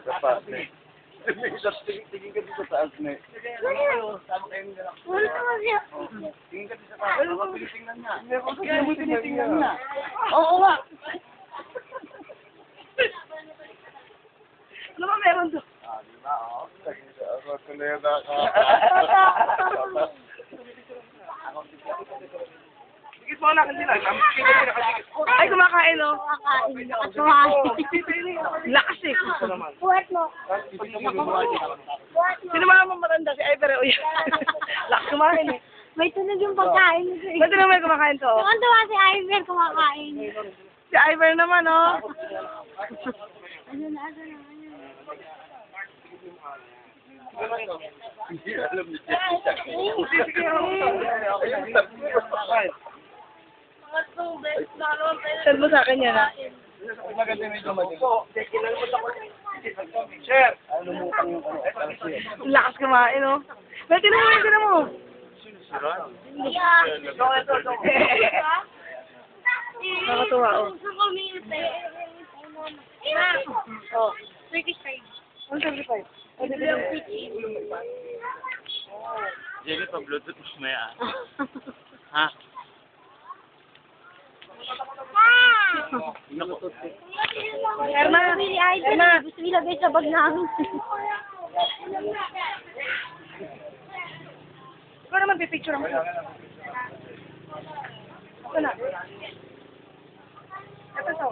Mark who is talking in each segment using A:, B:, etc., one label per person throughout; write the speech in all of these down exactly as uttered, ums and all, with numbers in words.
A: Sa taas, ne. Tingin ka dito sa taas, ne.
B: Wala naman siya.
A: Tingin ka dito sa taas. Ano ba tinitingnan niya? Kaya mo tinitingnan niya. Oo nga.
B: Ano ba meron doon?
A: Ah, di ba? Oo. Ako tuleda ka.
C: Dikit mo na kasi lang.
B: Ay, kumakain, oh. Kumakain. Kumakain. Lakas eh. Buhat mo. Sino mga mamatanda? Si Iver, oh. Lakas kumain eh.
D: May tunog yung pagkain nito eh.
B: Ba't naman kumakain to?
D: Yung ang tawa si Iver kumakain.
B: Si Iver naman, oh.
D: Ano na, ano na, ano na.
A: Hindi alam niya. Ayun, sabi mo.
B: Send mo sa akin yan, ah.
A: Maganda medyo madilim.
C: Sir!
A: Ano mo pang yung ano?
B: Lakas kumain, oh. Ba't tinan mo, tinan mo. Nakakatuwa, oh.
D: Sa community. Ma,
B: Oh.
D: Turkish fried.
B: one seventy-five.
E: Jadi pa Bluetooth mo maya. Ha?
B: Erna!
D: Billy Idol.
B: Erna!
D: Gusto nilagay sa bag namin.
B: Ikaw naman, pipicture mo. Ito na. Ito to.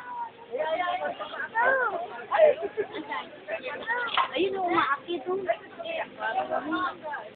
D: Ayun, umaakit.